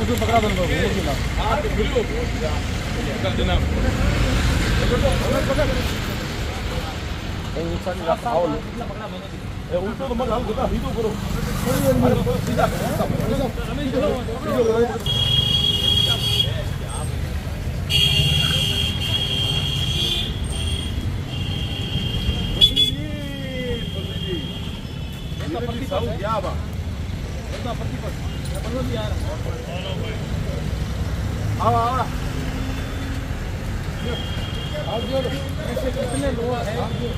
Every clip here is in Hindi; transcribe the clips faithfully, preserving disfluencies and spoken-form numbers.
उल्टो तो मत हाल होता ही तो करो सीधा कितने लोग हैं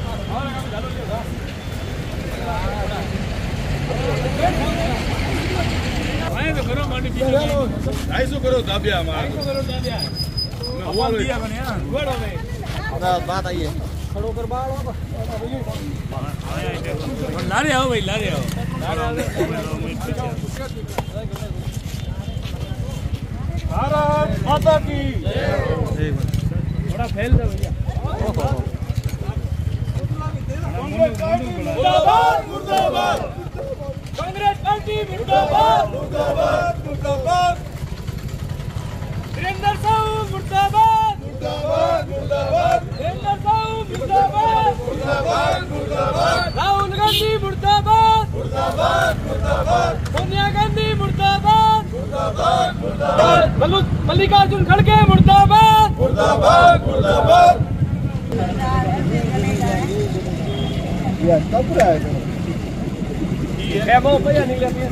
तो करो ढाई सौ करो दाबिया बात आई है खड़ो कर ला रहे आओ भाई ला रहे आओ भारत माता की थोड़ा फैल दे भैया मुर्दाबाद मुर्दाबाद कांग्रेस पार्टी मुर्दाबाद मुर्दाबाद मुर्दाबाद वीरेंद्र साहू मुर्दाबाद मुर्दाबाद मुर्दाबाद वीरेंद्र साहू मुर्दाबाद मुर्दाबाद मुर्दाबाद राहुल गांधी मुर्दाबाद मुर्दाबाद मुर्दाबाद सोनिया गांधी मुर्दाबाद मुर्दाबाद मुर्दाबाद मल्लिकार्जुन खड़गे मुर्दाबाद मुर्दाबाद मुर्दाबाद ये कब रहा है वो भैया निकले अपने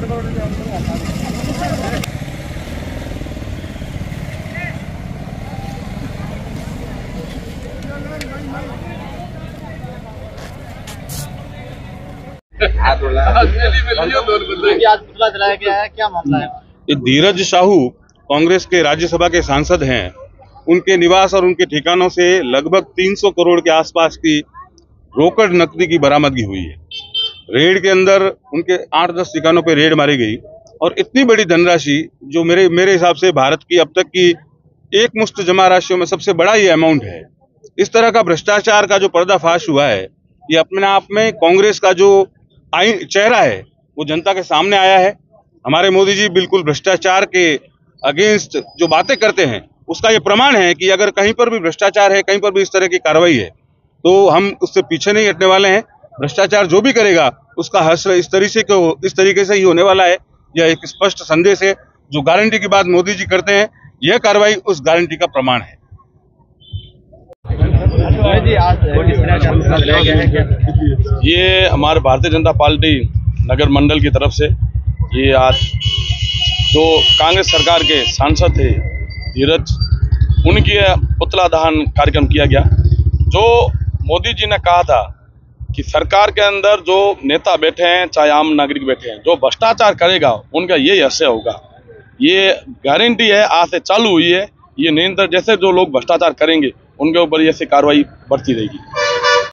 क्या मामला है? धीरज साहू कांग्रेस के राज्यसभा के सांसद हैं। उनके निवास और उनके ठिकानों से लगभग तीन सौ करोड़ के आसपास की रोकड़ नकदी की बरामदगी हुई है। रेड के अंदर उनके आठ दस ठिकानों पर रेड मारी गई और इतनी बड़ी धनराशि जो मेरे मेरे हिसाब से भारत की अब तक की एक मुश्त जमा राशियों में सबसे बड़ा ये अमाउंट है। इस तरह का भ्रष्टाचार का जो पर्दाफाश हुआ है, ये अपने आप में कांग्रेस का जो आईन चेहरा है वो जनता के सामने आया है। हमारे मोदी जी बिल्कुल भ्रष्टाचार के अगेंस्ट जो बातें करते हैं उसका ये प्रमाण है कि अगर कहीं पर भी भ्रष्टाचार है, कहीं पर भी इस तरह की कार्रवाई है तो हम उससे पीछे नहीं हटने वाले हैं। भ्रष्टाचार जो भी करेगा उसका हश्र इस तरीके से इस तरीके से ही होने वाला है। यह एक स्पष्ट संदेश है। जो गारंटी की बात मोदी जी करते हैं, यह कार्रवाई उस गारंटी का प्रमाण है। ये हमारे भारतीय जनता पार्टी नगर मंडल की तरफ से ये आज जो कांग्रेस सरकार के सांसद थे धीरज, उनकी पुतला दहन कार्यक्रम किया गया। जो मोदी जी ने कहा था कि सरकार के अंदर जो नेता बैठे हैं, चाहे आम नागरिक बैठे हैं, जो भ्रष्टाचार करेगा उनका यही असर होगा। ये गारंटी है, आज से चालू हुई है। ये निरंतर जैसे जो लोग भ्रष्टाचार करेंगे उनके ऊपर ऐसी कार्रवाई बढ़ती रहेगी।